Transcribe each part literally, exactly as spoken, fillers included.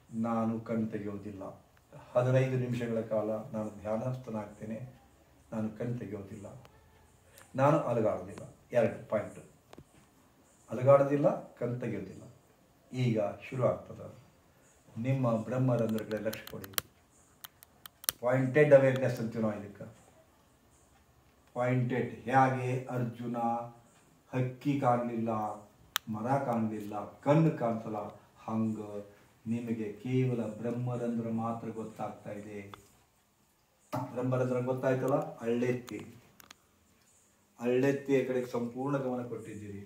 ನಾನು ಕಣ್ ತೆಗೆಯೋದಿಲ್ಲ. ಹದಿನೈದು ನಿಮಿಷಗಳ ಕಾಲ ನಾನು ಧ್ಯಾನಸ್ಥನಾಗ್ತೇನೆ, ನಾನು ಕಣ್ ತೆಗೆಯೋದಿಲ್ಲ, ನಾನು ಅಲುಗಾಡೋದಿಲ್ಲ. ಎರಡು ಪಾಯಿಂಟ್, ಅಲುಗಾಡೋದಿಲ್ಲ, ಕಣ್ ತೆಗೆಯೋದಿಲ್ಲ. ಈಗ ಶುರು ಆಗ್ತದೆ. ನಿಮ್ಮ ಬ್ರಹ್ಮರಂಧ್ರಗಳ ಲಕ್ಷ್ಯ ಕೊಡಿ. ಪಾಯಿಂಟೆಡ್ ಅವೇರ್ನೆಸ್ ಅಂತೀವಿ ನಾವು ಇದಕ್ಕೆ. ಪಾಯಿಂಟೆಡ್. ಹೇಗೆ ಅರ್ಜುನ ಹಕ್ಕಿ ಕಾಣಲಿಲ್ಲ, ಮರ ಕಾಣಲಿಲ್ಲ, ಕಣ್ಣು ಕಾಣ್ತಲ್ಲ, ಹಂಗ ನಿಮಗೆ ಕೇವಲ ಬ್ರಹ್ಮರಂಧ್ರ ಮಾತ್ರ ಗೊತ್ತಾಗ್ತಾ ಇದೆ. ಬ್ರಹ್ಮರಂಧ್ರ ಗೊತ್ತಾಯ್ತಲ್ಲ, ಅಳ್ಳೆತ್ತಿ ಅಳ್ಳೆತ್ತಿಯ ಕಡೆಗೆ ಸಂಪೂರ್ಣ ಗಮನ ಕೊಟ್ಟಿದ್ದೀರಿ.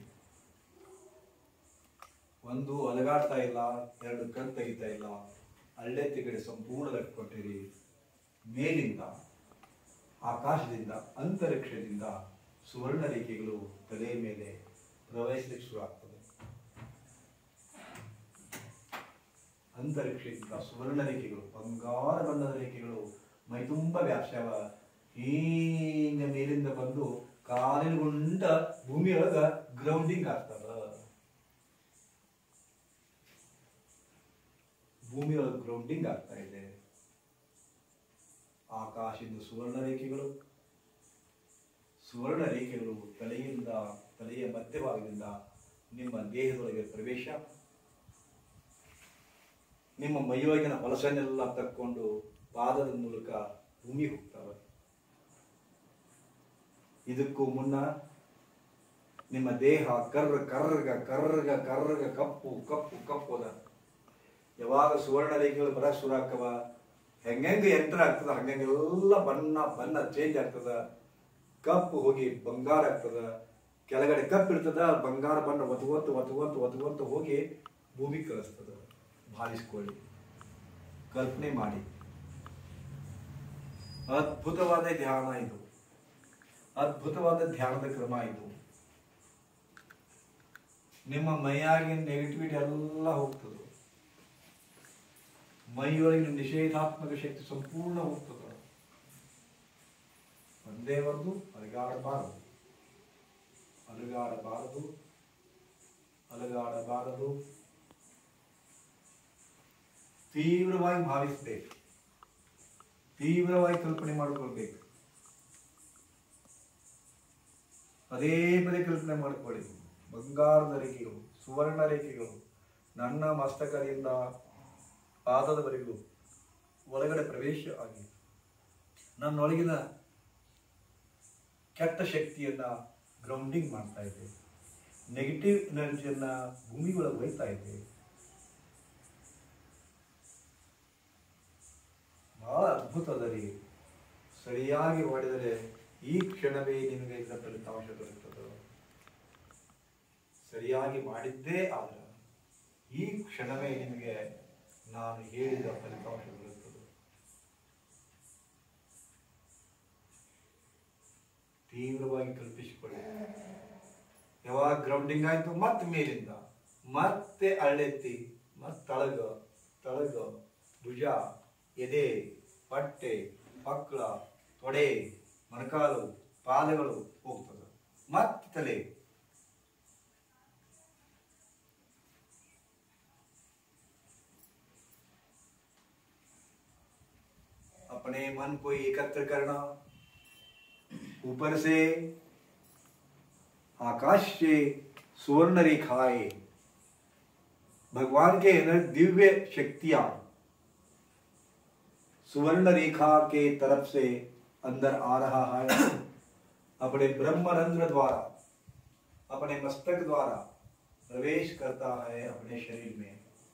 ಒಂದು ಅಲಗಾಡ್ತಾ ಇಲ್ಲ, ಎರಡು ಕಣ್ ತೆಗಿತಾ ಇಲ್ಲ, ಅಳ್ಳೆತ್ತಿ ಕಡೆ ಸಂಪೂರ್ಣ ಲಕ್ಷ್ಯ ಕೊಟ್ಟಿರಿ. ಮೇಲಿಂದ, ಆಕಾಶದಿಂದ, ಅಂತರಿಕ್ಷದಿಂದ ಸುವರ್ಣ ರೇಖೆಗಳು ತಲೆ ಮೇಲೆ ಪ್ರವೇಶಿಸಲಿಕ್ಕೆ ಶುರು ಆಗ್ತದೆ. ಅಂತರಿಕ್ಷದಿಂದ ಸುವರ್ಣ ರೇಖೆಗಳು, ಬಂಗಾರ ಬಣ್ಣದ ರೇಖೆಗಳು ಮೈ ತುಂಬ ವ್ಯಾಪ್ಸ್ಯಾವ. ಹೀಂಗ ಮೇಲಿಂದ ಬಂದು ಕಾಲಿನ ಗುಂಡ ಭೂಮಿಯೊಳಗ ಗ್ರೌಂಡಿಂಗ್ ಆಗ್ತದ. ಭೂಮಿಯೊಳಗೆ ಗ್ರೌಂಡಿಂಗ್ ಆಗ್ತಾ ಇದೆ. ಆಕಾಶದಿಂದ ಸುವರ್ಣ ರೇಖೆಗಳು, ಸುವರ್ಣ ರೇಖೆಗಳು ತಲೆಯಿಂದ, ತಲೆಯ ಮಧ್ಯಭಾಗದಿಂದ ನಿಮ್ಮ ದೇಹದೊಳಗೆ ಪ್ರವೇಶ, ನಿಮ್ಮ ಮೈಯೊಳಗಿನ ಹೊಲಸನ್ನೆಲ್ಲ ತಕ್ಕೊಂಡು ಪಾದದ ಮೂಲಕ ಭೂಮಿ ಹೋಗ್ತವೆ. ಇದಕ್ಕೂ ಮುನ್ನ ನಿಮ್ಮ ದೇಹ ಕರ್ರ ಕರ್ರಗ ಕರ್ರಗ ಕರ್ರಗ ಕಪ್ಪು ಕಪ್ಪು ಕಪ್ಪುದ. ಯಾವಾಗ ಸುವರ್ಣ ರೇಖೆಗಳು ಬರ ಶುರು ಆಗ್ತವ, ಹೆಂಗೆ ಎಂಟರ್ ಆಗ್ತದ, ಹಂಗೆಲ್ಲ ಬಣ್ಣ ಬಣ್ಣ ಚೇಂಜ್ ಆಗ್ತದ. ಕಪ್ಪು ಹೋಗಿ ಬಂಗಾರ ಆಗ್ತದ. ಕೆಳಗಡೆ ಕಪ್ಪು ಇರ್ತದ, ಬಂಗಾರ ಬಣ್ಣ ಒತ್ಕೊಂತ ಒತ್ಕೊಂತ ಒತ್ಕೊಂತ ಹೋಗಿ ಭೂಮಿ ಕಳಿಸ್ತದ. ಭಾವಿಸ್ಕೊಳ್ಳಿ, ಕಲ್ಪನೆ ಮಾಡಿ. ಅದ್ಭುತವಾದ ಧ್ಯಾನ ಇದು, ಅದ್ಭುತವಾದ ಧ್ಯಾನದ ಕ್ರಮ ಇದು. ನಿಮ್ಮ ಮೈಯಾಗಿನ ನೆಗೆಟಿವಿಟಿ ಎಲ್ಲ ಹೋಗ್ತದೆ. ಮೈಯೊಳಗಿನ ನಿಷೇಧಾತ್ಮಕ ಶಕ್ತಿ ಸಂಪೂರ್ಣ ಹೋಗ್ತದೆ. ಒಂದೇ ಒಂದು ಅಲಗಾಡಬಾರದು, ಅಲಗಾಡಬಾರದು, ಅಲಗಾಡಬಾರದು. ತೀವ್ರವಾಗಿ ಭಾವಿಸಬೇಕು, ತೀವ್ರವಾಗಿ ಕಲ್ಪನೆ ಮಾಡಿಕೊಳ್ಬೇಕು. ಪದೇ ಪದೇ ಕಲ್ಪನೆ ಮಾಡಿಕೊಳ್ಳಿ. ಬಂಗಾರದ ರೇಖೆಗಳು, ಸುವರ್ಣ ರೇಖೆಗಳು ನನ್ನ ಮಸ್ತಕದಿಂದ ಪಾದದವರೆಗೂ ಒಳಗಡೆ ಪ್ರವೇಶ ಆಗಿ ನನ್ನೊಳಗಿನ ಕೆಟ್ಟ ಶಕ್ತಿಯನ್ನ ಗ್ರೌಂಡಿಂಗ್ ಮಾಡ್ತಾ ಇದೆ. ನೆಗೆಟಿವ್ ಎನರ್ಜಿಯನ್ನ ಭೂಮಿ ಒಳಗೆ ಒಯ್ತಾ ಇದೆ. ಬಹಳ ಅದ್ಭುತ ಅದ ರೀ. ಸರಿಯಾಗಿ ಮಾಡಿದರೆ ಈ ಕ್ಷಣವೇ ನಿಮಗೆ ಇದರ ಫಲಿತಾಂಶ ದೊರೆಯುತ್ತದೆ. ಸರಿಯಾಗಿ ಮಾಡಿದ್ದೇ ಆದ್ರೆ ಈ ಕ್ಷಣವೇ ನಿಮಗೆ ನಾನು ಹೇಳಿದ ಫಲಿತಾಂಶ ದೊರೆಯುತ್ತದೆ. ತೀವ್ರವಾಗಿ ಕಲ್ಪಿಸಿಕೊಳ್ಳಿ. ಯಾವಾಗ ಗ್ರೌಂಡಿಂಗ್ ಆಯ್ತು, ಮತ್ತೆ ಮೇಲಿಂದ ಮತ್ತೆ ಅಳ್ಳೆತ್ತಿ, ಮತ್ತೆ ತಳಗ ತಳಗ ಭುಜ, ಎದೆ, ಪಟ್ಟೆ, ಪಕ್ಕಳ, ತೊಡೆ, ಮೊಣಕಾಲು, ಪಾದಗಳು ಹೋಗ್ತದೆ. ಮತ್ತೆ ತಲೆ, अपने मन को एकत्र करना, ऊपर से आकाश से सुवर्ण रेखाएं, भगवान के दिव्य शक्तियां सुवर्ण रेखा के तरफ से अंदर आ रहा है. अपने ब्रह्मरंध्र द्वारा, अपने मस्तक द्वारा प्रवेश करता है अपने शरीर में.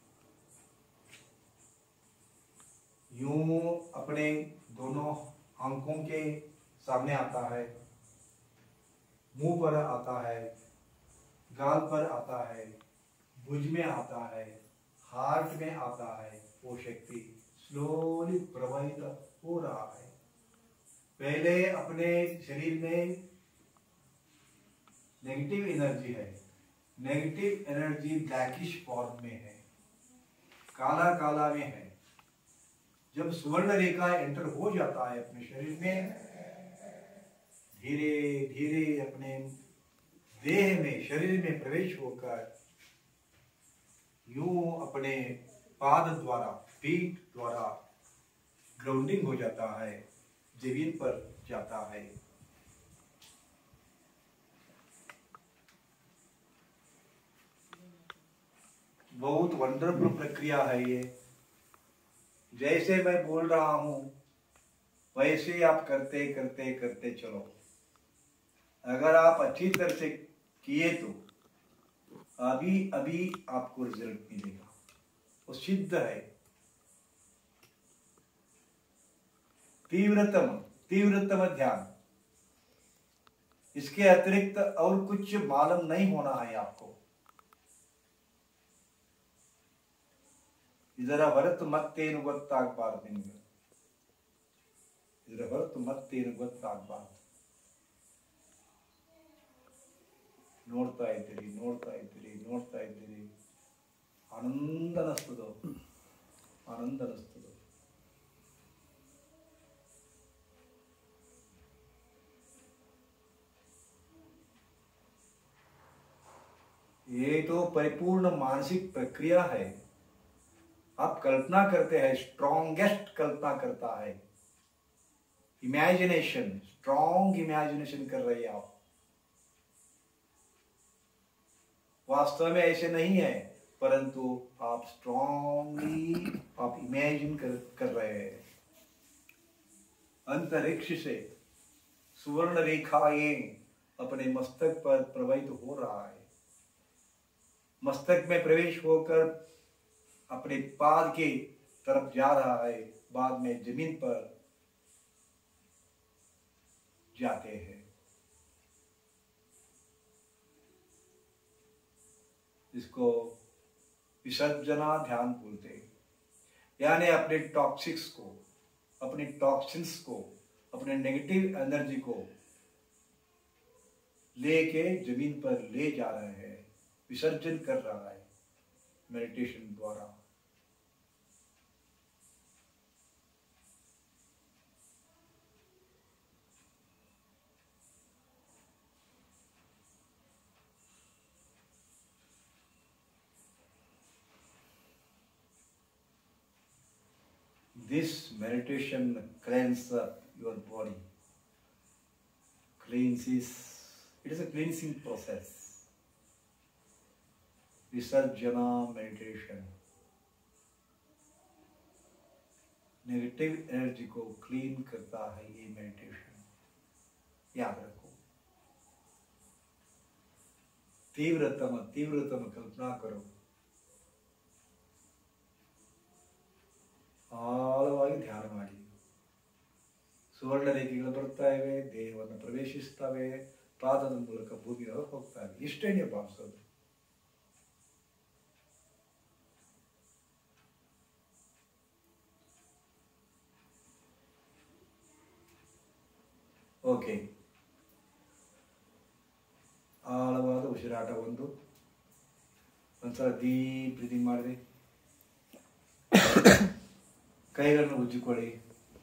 यूं अपने दोनों आंखों के सामने आता है, मुंह पर आता है, गाल पर आता है, भुज में आता है, हार्ट में आता है. वो शक्ति स्लोली प्रवाहित हो रहा है. पहले अपने शरीर में नेगेटिव एनर्जी है. नेगेटिव एनर्जी ब्लैकिश फॉर्म में है, काला काला में है. जब सुवर्ण रेखा एंटर हो जाता है अपने शरीर में, धीरे धीरे अपने देह में, शरीर में प्रवेश होकर यूं अपने पाद द्वारा, पीठ द्वारा ग्राउंडिंग हो जाता है, जमीन पर जाता है। बहुत वंडरफुल प्रक्रिया है ये। जैसे मैं बोल रहा हूं वैसे आप करते करते करते चलो। अगर आप अच्छी तरह से किए तो अभी अभी आपको रिजल्ट मिलेगा, वो सिद्ध है। तीव्रतम तीव्रतम ध्यान, इसके अतिरिक्त और कुछ मालूम नहीं होना है आपको। ಇದರ ಹೊರತು ಮತ್ತೇನು ಗೊತ್ತಾಗಬಾರ್ದು ನಿಮಗೆ, ಇದರ ಹೊರತು ಮತ್ತೇನು ಗೊತ್ತಾಗಬಾರ್ದು. ನೋಡ್ತಾ ಇದ್ದೀರಿ ನೋಡ್ತಾ ಇದ್ದೀರಿ ನೋಡ್ತಾ ಇದ್ದೀರಿ ಆನಂದ ಅನಿಸ್ತದ, ಆನಂದ ಅನಿಸ್ತದ. ये तो परिपूर्ण मानसिक प्रक्रिया है। आप कल्पना करते हैं, स्ट्रॉन्गेस्ट कल्पना करता है, इमेजिनेशन, स्ट्रॉन्ग इमेजिनेशन कर रहे हैं आप। वास्तव में ऐसे नहीं है, परंतु आप स्ट्रॉन्गली आप इमेजिन कर, कर रहे हैं। अंतरिक्ष से सुवर्ण रेखाएं अपने मस्तक पर प्रवाहित हो रहा है, मस्तक में प्रवेश होकर अपने पाद के तरफ जा रहा है, बाद में जमीन पर जाते हैं। इसको विसर्जना ध्यान बोलते हैं। यानी अपने टॉक्सिक्स को, अपने टॉक्सिन्स को, अपने नेगेटिव एनर्जी को लेके जमीन पर ले जा रहे हैं, विसर्जन कर रहा है मेडिटेशन द्वारा। This meditation cleanses up your body. Cleanses. It is a cleansing process. विसर्जना मेडिटेशन नेगेटिव एनर्जी को क्लीन करता है ये मेडिटेशन, याद रखो। तीव्रतम तीव्रतम कल्पना करो, ಆಳವಾಗಿ ಧ್ಯಾನ ಮಾಡಿ. ಸುವರ್ಣ ರೇಖೆಗಳು ಬರ್ತಾ ಇವೆ, ದೇಹವನ್ನು ಪ್ರವೇಶಿಸ್ತವೆ, ಪಾದದ ಮೂಲಕ ಭೂಮಿಯೊಳಗೆ ಹೋಗ್ತವೆ. ಇಷ್ಟೇ ನೀವು ಭಾವಿಸೋದು. ಓಕೆ, ಆಳವಾದ ಉಸಿರಾಟ ಒಂದು. ಒಂದ್ಸಲ ಡೀಪ್ ಬ್ರೀದಿಂಗ್ ಮಾಡಿರಿ. ಕೈಗಳನ್ನು ಉಜ್ಜಿಕೊಳ್ಳಿ,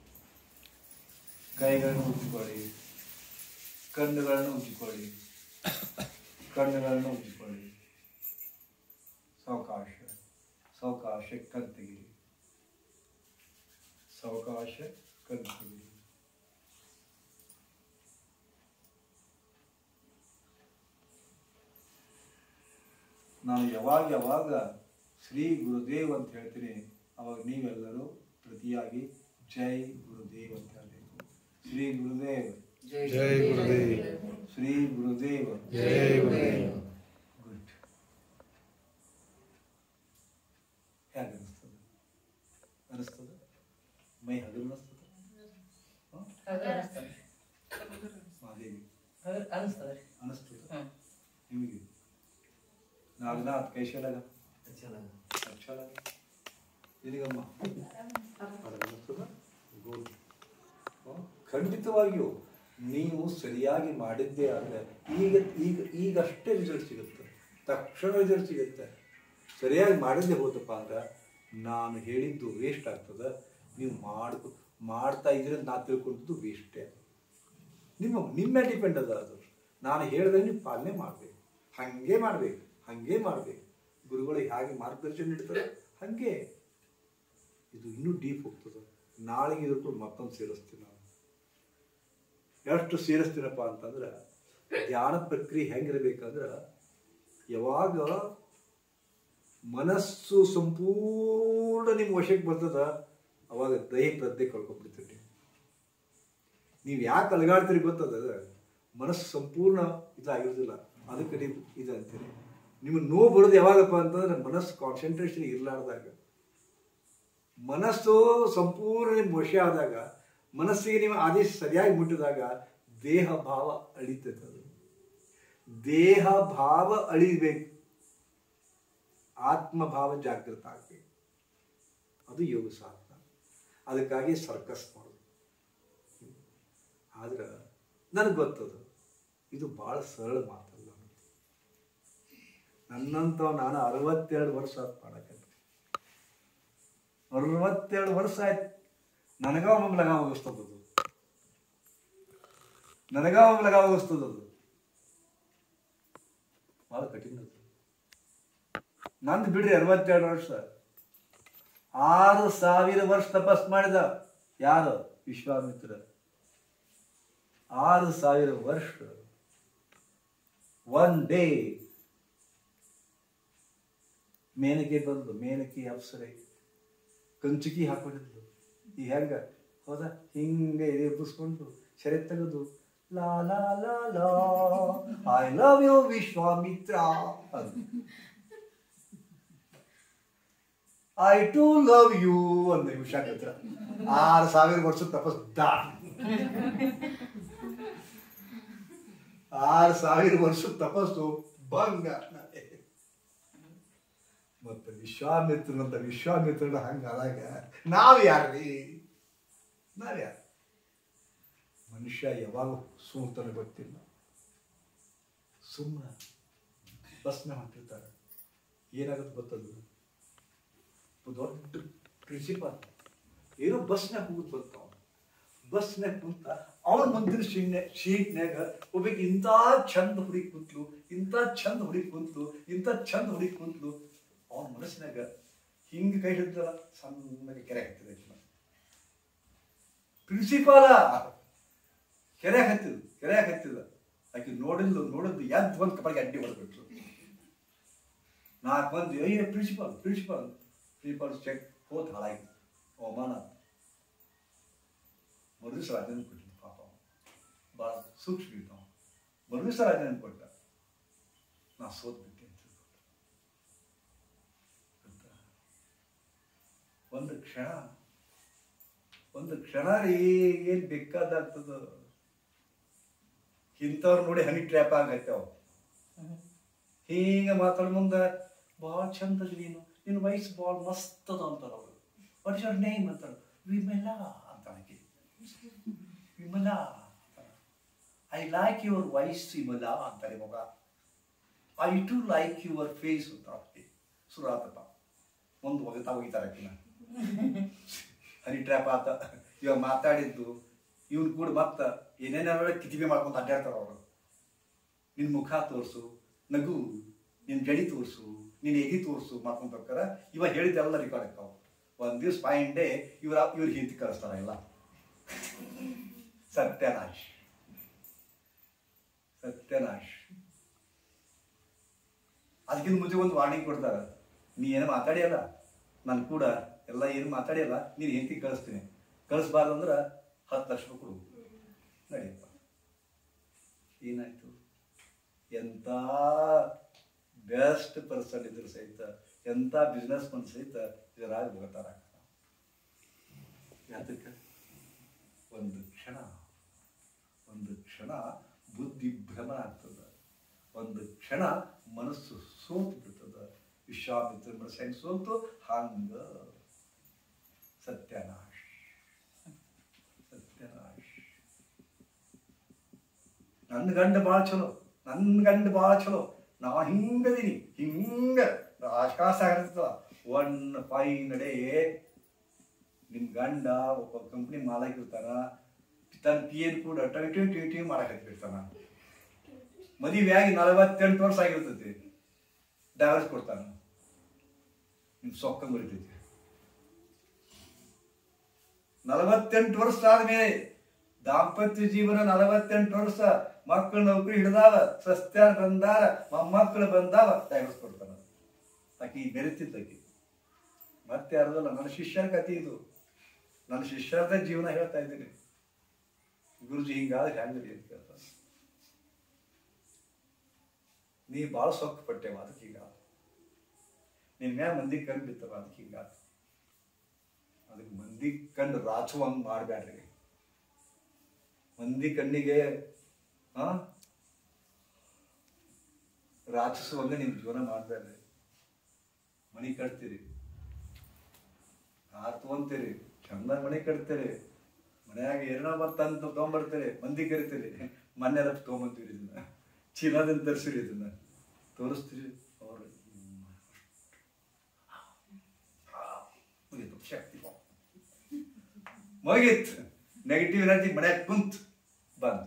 ಕೈಗಳನ್ನು ಉಜ್ಜಿಕೊಳ್ಳಿ, ಕಣ್ಣುಗಳನ್ನು ಉಜ್ಜಿಕೊಳ್ಳಿ, ಕಣ್ಣುಗಳನ್ನು ಉಜ್ಜಿಕೊಳ್ಳಿ. ಸಾವಕಾಶ ಸಾವಕಾಶ ಕಣ್ ತೆಗೀರಿ, ಸಾವಕಾಶ ಕಣ್ ತೆಗೀರಿ. ನಾನು ಯಾವಾಗ ಯಾವಾಗ ಶ್ರೀ ಗುರುದೇವ್ ಅಂತ ಹೇಳ್ತೀನಿ, ಅವಾಗ ನೀವೆಲ್ಲರೂ ಪ್ರತಿಯಾಗಿ ಜೈ ಗುರುದೇವ್ ಅಂತ ಹೇಳಬೇಕು. ಶ್ರೀ ಗುರುದೇವ್, ಜೈ ಗುರುದೇವ್, ಶ್ರೀ ಗುರುದೇವ್, ಜೈ ಗುರುದೇವ್. ಗುಡ್. ಹೇಗೆ ಅನಿಸ್ತದೆ? ಅನಿಸ್ತದ? ಮೈ ಹಗಲು ಅನಿಸ್ತದ? ಮಾದೇವಿ ಅನಿಸ್ತದ ನಿಮಗೆ? नागनाथ कैसे लगा? अच्छा लगा, अच्छा लगा. ನಿನಗಮ್ಮ ಗುಡ್. ಖಂಡಿತವಾಗಿಯೂ ನೀವು ಸರಿಯಾಗಿ ಮಾಡಿದ್ದೇ ಆದರೆ ಈಗ ಈಗ ಈಗಷ್ಟೇ ರಿಸಲ್ಟ್ ಸಿಗುತ್ತೆ, ತಕ್ಷಣ ರಿಸಲ್ಟ್ ಸಿಗುತ್ತೆ. ಸರಿಯಾಗಿ ಮಾಡಿದ್ದೇ ಹೋತಪ್ಪ ಅಂದ್ರೆ ನಾನು ಹೇಳಿದ್ದು ವೇಸ್ಟ್ ಆಗ್ತದೆ. ನೀವು ಮಾಡ್ಕೊ ಮಾಡ್ತಾ ಇದ್ರೆ ನಾ ತಿಳ್ಕೊಂಡಿದ್ದು ವೇಸ್ಟೇ. ನಿಮ್ಮ ನಿಮ್ಮ ಡಿಪೆಂಡ್ ಅದ ಅದು. ನಾನು ಹೇಳಿದ್ರೆ ನೀವು ಪಾಲನೆ ಮಾಡಬೇಕು, ಹಾಗೆ ಮಾಡಬೇಕು, ಹಾಗೆ ಮಾಡಬೇಕು. ಗುರುಗಳು ಹೇಗೆ ಮಾರ್ಗದರ್ಶನ ನೀಡ್ತಾರೆ ಹಾಗೆ ಇದು ಇನ್ನೂ ಡೀಪ್ ಹೋಗ್ತದೆ. ನಾಳೆಗೆ ಇದಕ್ಕೂ ಮತ್ತೊಂದು ಸೇರಿಸ್ತೀನಿ ನಾನು. ಎಷ್ಟು ಸೇರಿಸ್ತೀನಪ್ಪ ಅಂತಂದ್ರೆ, ಧ್ಯಾನ ಪ್ರಕ್ರಿಯೆ ಹೆಂಗಿರ್ಬೇಕಂದ್ರೆ, ಯಾವಾಗ ಮನಸ್ಸು ಸಂಪೂರ್ಣ ನಿಮ್ಮ ವಶಕ್ಕೆ ಬರ್ತದ ಅವಾಗ ದೈಹಿಕ ಪ್ರಜ್ಞೆ ಕಳ್ಕೊಂಡ್ಬಿಡ್ತೀರಿ. ನೀವು ಯಾಕೆ ಅಲಗಾಡ್ತೀರಿ ಗೊತ್ತದ? ಮನಸ್ಸು ಸಂಪೂರ್ಣ ಇದಾಗಿರೋದಿಲ್ಲ, ಅದಕ್ಕೆ ನೀವು ಇದು ಅಂತೀರಿ. ನಿಮಗೆ ನೋವು ಬರೋದು ಯಾವಾಗಪ್ಪ ಅಂತಂದ್ರೆ ಮನಸ್ಸು ಕಾನ್ಸಂಟ್ರೇಷನ್ ಇರಲಾರ್ದಾಗ, ಮನಸ್ಸು ಸಂಪೂರ್ಣ ನಿಮ್ಮ ವಶ ಆದಾಗ, ಮನಸ್ಸಿಗೆ ನೀವು ಆದೇಶ ಸರಿಯಾಗಿ ಮುಟ್ಟಿದಾಗ ದೇಹ ಭಾವ ಅಳಿತೈತೆ. ದೇಹ ಭಾವ ಅಳಿಬೇಕು, ಆತ್ಮಭಾವ ಜಾಗೃತ ಆಗಬೇಕು. ಅದು ಯೋಗ ಸಾಧನ. ಅದಕ್ಕಾಗಿ ಸರ್ಕಸ್ ಮಾಡೋದು. ಆದ್ರೆ ನನಗೆ ಗೊತ್ತದ ಇದು ಭಾಳ ಸರಳ ಮಾತಲ್ಲ. ನನ್ನಂತ ನಾನು ಅರವತ್ತೆರಡು ವರ್ಷ ಆಯ್ತು ಮಾಡಕ್ಕೆ. ಅರವತ್ತೆರಡು ವರ್ಷ ಆಯ್ತು. ನನಗಾವ ಲಗ ಹೋಗಿಸ್ತದದು, ನನಗಾವ ಲಗ ಹೋಗಿಸ್ತದದು. ಭಾಳ ಕಠಿಣ. ನಂದು ಬಿಡ್ರಿ ಅರವತ್ತೆರಡು ವರ್ಷ. ಆರು ಸಾವಿರ ವರ್ಷ ತಪಸ್ ಮಾಡಿದ ಯಾರು? ವಿಶ್ವಾಮಿತ್ರ. ಆರು ಸಾವಿರ ವರ್ಷ. ಒನ್ ಡೇ ಮೇನಕೆ ಬಂದು, ಮೇನಕೆ ಅಪ್ಸರೆ ಕಂಚುಕಿ ಹಾಕೊಂಡಿದ್ಲು. ಈ ಹೆಂಗ ಹೌದ? ಹಿಂಗೆ ಎಬ್ಬಿಸ್ಕೊಂಡು ಸೆರೆ ತೆಗೆದು ಲಾ ಲಾ ಲಾ ಲಾ I love you Vishwamitra, I too love you ಅಂದ ವಿಶ್ವಾಮಿತ್ರ. ಆರು ಸಾವಿರ ವರ್ಷ ತಪಸ್ ದಾ ಆರು ಸಾವಿರ ವರ್ಷ ತಪಸ್ಸು ಭಂಗ. ಮತ್ತೆ ವಿಶ್ವಾಮಿತ್ರನಂತ ವಿಶ್ವಾಮಿತ್ರನ ಹಂಗಾದಾಗ ನಾವ್ ಯಾರ್ರಿ? ನಾವ್ಯಾರು? ಮನುಷ್ಯ ಯಾವಾಗ ಸೋಂತಾನೆ ಗೊತ್ತಿಲ್ಲ. ಸುಮ್ಮನೆ ಬಸ್ನ ಹೊಂಟಿರ್ತಾರೆ. ಏನಾಗುತ್ತೆ ಗೊತ್ತದು? ದೊಡ್ಡ ಪ್ರಿನ್ಸಿಪಾಲ್ ಏನೋ ಬಸ್ನಾಗ ಹೋಗುದು ಬರ್ತಾವ. ಬಸ್ನಾಗ ಕುಂತ ಅವನ ಮುಂದಿನ ಸೀಟ್ನ್ಯಾಗ ಸೀಟ್ನ್ಯಾಗ ಒಬ್ಬಕ್ಕೆ ಇಂಥ ಚಂದ ಹುಡುಗಿ ಕುಂತ್ಲು, ಇಂಥ ಚಂದ ಹುಡುಗಿ ಕುಂತ್ಲು, ಇಂಥ ಚಂದ ಹುಡುಗಿ ಕುಂತ್ಲು. ಅವನ ಮನಸ್ಸಿನಾಗ ಹಿಂಗೆ ಕೈ ಹಿಡಿದಲ್ಲ, ಸಣ್ಣಗೆ ಕೆರೆ ಹಾಕ್ತಿದೆ. ಪ್ರಿನ್ಸಿಪಾಲ ಕೆರೆ ಹಾಕ್ತಿದ್ದು ಕೆರೆ ಹಾಕ್ತಿದ್ದ. ಆಕೆ ನೋಡಿದ್ಲು ನೋಡಿದ್ದು ಎದ್ದು ಬಂದು ಕಪಾಳಿಗೆ ಅಡ್ಡಿ ಹೊಡೆದ್ಬಿಟ್ರು. ನಾಲ್ಕು ಮಂದಿ ಅಯ್ಯೋ ಪ್ರಿನ್ಸಿಪಾಲ್ ಪ್ರಿನ್ಸಿಪಾಲ್ ಪ್ರಿನ್ಸಿಪಾಲ್ ಚೆಕ್ ಹೋತ್ ಹಾಳಾಗಿತ್ತು. ಅವಮಾನ. ಮರುದಿವಸ ರಾಜನ ಕೊಟ್ಟಿದ್ದು ಪಾಪ. ಭಾಳ ಸೂಕ್ಷ್ಮ ಇರ್ತಾವ. ಮರುದಿವಸ ರಾಜನ ಕೊಟ್ಟ. ನಾ ಸೋತ್ ಬಿಟ್ಟೆ ಅಂತ ಒಂದು ಕ್ಷಣ ಒಂದು ಕ್ಷಣ ರೀ ಏನ್ ಬೇಕಾದಾಗ್ತದ. ಇಂಥವ್ರು ನೋಡಿ ಹನಿ ಟ್ರ್ಯಾಪ್ ಆಗತ್ತವ. ಹೀಗೆ ಮಾತಾಡ ಮುಂದೆ ಭಾಳ ಚಂದ ನೀನು, ನಿನ್ನ ವಯಸ್ಸು ಭಾಳ ಮಸ್ತ್ ಅದ ಅಂತಾರ ಅವರು. ವಾಟ್ ಇಸ್ ಯುವರ್ ನೇಮ್ ಅಂತಾರ. ವಿಮಲಾ ಅಂತಾಳಕ್ಕೆ. Vimala I like your voice Vimala ಅಂತಾರೆ ಮಗ. I too like your face ಅಂತ ಸುರಾತಪ್ಪ. ಒಂದು ಒಗತಾ ಒಗಿತಾರಕ್ಕಿನ ಹನಿ ಟ್ರ್ಯಾಪ್ ಆತ. ಇವಾಗ ಮಾತಾಡಿದ್ದು ಇವ್ನು ಕೂಡ ಮತ್ತ ಏನೇನಾರ ಕಿತಿಬೆ ಮಾಡ್ಕೊಂಡು ಅಡ್ಡಾಡ್ತಾರ ಅವರು. ನಿನ್ನ ಮುಖ ತೋರಿಸು, ನಗು, ನಿನ್ನ ಜಡಿ ತೋರಿಸು, ನಿನ್ನ ಎಗಿ ತೋರಿಸು ಮಾಡ್ಕೊಂಡ್ಬೇಕಾರ ಇವಾಗ ಹೇಳಿದ್ದೆಲ್ಲ ರೆಕಾರ್ಡ್ ಆಗ್ತಾವ. ಒಂದ್ ದಿವ್ಸ ಫೈನ್ ಡೇ ಇವ್ರ ಇವ್ರ ಹಿಂತಿ ಕಳಿಸ್ತಾರ ಎಲ್ಲ. ಸತ್ಯನಾಶ್ ಸತ್ಯನಾಶ್. ಅದಕ್ಕಿಂತ ಮುಂಚೆ ಒಂದು ವಾರ್ನಿಂಗ್ ಕೊಡ್ತಾರ. ನೀ ಏನು ಮಾತಾಡಿಯಲ್ಲ, ನಾನು ಕೂಡ ಎಲ್ಲ ಏನು ಮಾತಾಡಿಯಲ್ಲ, ನೀನು ಹೆಂಡತಿ ಕಳಿಸ್ತೀನಿ. ಕಳಿಸ್ಬಾರ್ದು ಅಂದ್ರೆ ಹತ್ತು ಲಕ್ಷ ರೂಪಾಯಿ ಕೊಡು. ನಡಿಯಪ್ಪ. ಏನಾಯ್ತು? ಎಂಥ ಬೆಸ್ಟ್ ಪರ್ಸನ್ ಇದ್ರು ಸಹಿತ, ಎಂಥ ಬಿಸ್ನೆಸ್ ಮನ್ ಸಹಿತ ಇದರಾಗ ಹೋಗ್ತಾರ. ಯಾತಕ್ಕೆ? ಒಂದು ಕ್ಷಣ ಒಂದು ಕ್ಷಣ ಬುದ್ಧಿ ಭ್ರಮಣ ಆಗ್ತದ. ಒಂದು ಕ್ಷಣ ಮನಸ್ಸು ಸೋತು ಬಿಡ್ತದ. ವಿಶ್ವಾಮಿತ್ರ ಮನಸ್ಸು ಹೆಂಗೆ ಸೋತು ಹಂಗ ಸತ್ಯನಾಶ್ ಸತ್ಯನಾಶ್. ನನ್ನ ಗಂಡ ಭಾಳ ಚಲೋ, ನನ್ನ ಗಂಡ ಭಾಳ ಚಲೋ, ನಾ ಹಿಂಗದೀನಿ, ಹಿಂಗ ಆಕಾಶ ಆಗಿರ್ತದ. ಒನ್ ಫೈನ್ ಡೇ ನಿಮ್ ಗಂಡ ಒಬ್ಬ ಕಂಪ್ನಿ ಮಾಲಕ್ ಇರ್ತಾನ, ತನ್ನ ಪಿ ಎನ್ ಕೂಡ ಟ್ವೆಂಟಿ ಟ್ವೆಂಟಿ ಮಾಡಕತ್ತಿರ್ತಾನ. ಮದುವೆ ಆಗಿ ನಲವತ್ತೆಂಟು ವರ್ಷ ಆಗಿರ್ತೈತಿ. ಡೈವರ್ಸ್ ಕೊಡ್ತಾನ. ನಿಮ್ ಸೊಕ್ಕ ಮುರಿತೈತಿ. ನಲವತ್ತೆಂಟು ವರ್ಷ ಆದ್ಮೇಲೆ ದಾಂಪತ್ಯ ಜೀವನ ನಲವತ್ತೆಂಟು ವರ್ಷ, ಮಕ್ಕಳು ನೌಕರಿ ಹಿಡ್ದಾವ, ಸಸ್ತ್ಯಾರ ಬಂದಾರ, ಮೊಮ್ಮಕ್ಕಳು ಬಂದಾವ, ಡೈವರ್ಸ್ ಕೊಡ್ತಾನ. ಆಕಿ ಬೆರೆತಿದ್ದಕಿ ಮತ್ತೆ ಯಾರ್ದಲ್ಲ. ನನ್ನ ಶಿಷ್ಯರ ಕಥೆ ಇದು, ನನ್ನ ಶಿಷ್ಯರದ ಜೀವನ ಹೇಳ್ತಾ ಇದ್ದೀನಿ. ಗುರುಜಿ ಹಿಂಗಾದ್ರೆ ಹೆಂಗ್ರಿ ಅಂತ ಕೇಳ್ತಾನೆ. ನೀ ಭಾಳ ಸೊಕ್ಕ ಪಟ್ಟೆವ, ಅದಕ್ಕೆ ಹಿಂಗ ನಿನ್ ಮ್ಯಾ ಮಂದಿ ಕಣ್ ಬಿತ್ತವ, ಅದಕ್ಕೆ ಹಿಂಗ. ಅದಕ್ಕೆ ಮಂದಿ ಕಣ್ಣು ರಾಚುವಂಗ್ ಮಾಡ್ಬ್ಯಾಡ್ರಿ. ಮಂದಿ ಕಣ್ಣಿಗೆ ಆ ರಾಚಿಸುವಂಗ ನಿಮ್ ಜೀವನ ಮಾಡ್ಬ್ಯಾಡ್ರಿ. ಮನಿ ಕಟ್ತೀರಿ, ಕಾರ್ ತಗೊಂತೀರಿ, ಚಂದ ಮನೆ ಕಟ್ತೀರಿ, ಮನ್ಯಾಗ ಏನೋ ಮತ್ತಂತ ತಗೊಂಡ್ಬರ್ತೀರಿ, ಮಂದಿ ಕರಿತೀರಿ, ಮನೆಯಲ್ಲ ತಗೊಂಬಂತೀರಿ, ಇದನ್ನ ಚೀನಾದಿಂದ ತರಿಸಿರಿ, ಇದನ್ನ ತೋರಿಸ್ತೀರಿ. ಅವ್ರು ಶಕ್ತಿ ಮುಗಿತ್. ನೆಗೆಟಿವ್ ಎನರ್ಜಿ ಮನ್ಯಾಗ ಕುಂತ್ ಬಂದ್.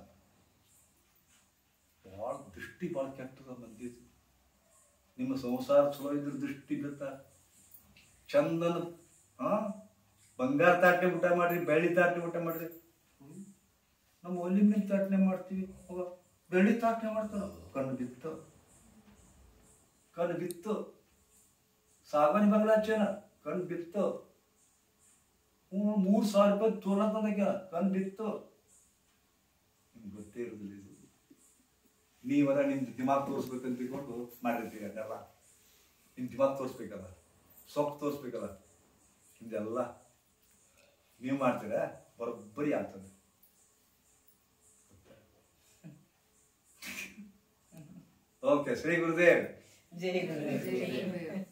ಭಾಳ ದೃಷ್ಟಿ ಭಾಳ ಕೆಟ್ಟದ ಮಂದಿ. ನಿಮ್ಮ ಸಂಸಾರ ಚಲೋ ಇದ್ರ ದೃಷ್ಟಿ ಬೀಳ್ತ. ಚಂದನ ಹಾ ಬಂಗಾರ ತಾಟೆ ಊಟ ಮಾಡ್ರಿ, ಬೆಳ್ಳಿ ತಾಟೆ ಊಟ ಮಾಡ್ರಿ. ನಮ್ಮ ಒಲಿ ಮೇಲೆ ತಾಟನೆ ಮಾಡ್ತೀವಿ, ಹೋಗ ಬೆಳ್ಳಿ ತಾಟನೆ ಮಾಡ್ತಾರ. ಕಣ್ಣು ಬಿತ್ತು, ಕಣ್ಣು ಬಿತ್ತು. ಸಾಗಣಿ ಬಂಗ್ಲಾಚೇನ ಕಣ್ಣು ಬಿತ್ತು. ಹ್ಞೂ ಮೂರ್ ಸಾವಿರ ರೂಪಾಯಿ ತೋಲತನಕ ಕಣ್ಣು ಬಿತ್ತು. ನಿಮ್ಗೆ ಗೊತ್ತೇ ಇರೋದಿಲ್ಲ ಇದು. ನೀವರ ನಿಮ್ದು ದಿಮಾಗ್ ತೋರಿಸ್ಬೇಕಂತ ತಿಳ್ಕೊಂಡು ಮಾಡಿರ್ತೀವಿ ಅದೆಲ್ಲ. ನಿಮ್ ದಿಮಾಗ್ ತೋರಿಸ್ಬೇಕಲ್ಲ, ಸೊಪ್ಪು ತೋರಿಸ್ಬೇಕಲ್ಲ, ನಿಮ್ದೆಲ್ಲ ನೀವು ಮಾಡ್ತೀರ ಬರೋಬ್ಬರಿ ಆಗ್ತದೆ. ಓಕೆ, ಶ್ರೀ ಗುರುದೇವ್. ಜೈ ಗುರುದೇವ್.